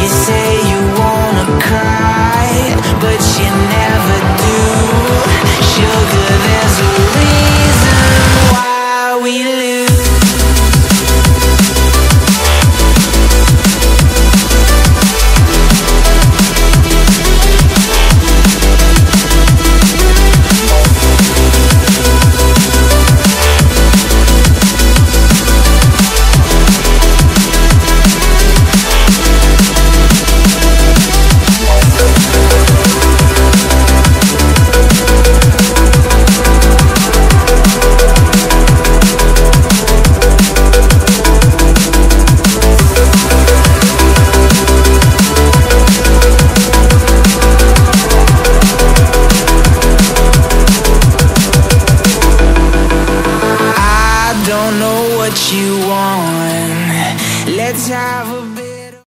You say you wanna cry, but you never do. Sugar, there's a reason why we lose. Don't know what you want. Let's have a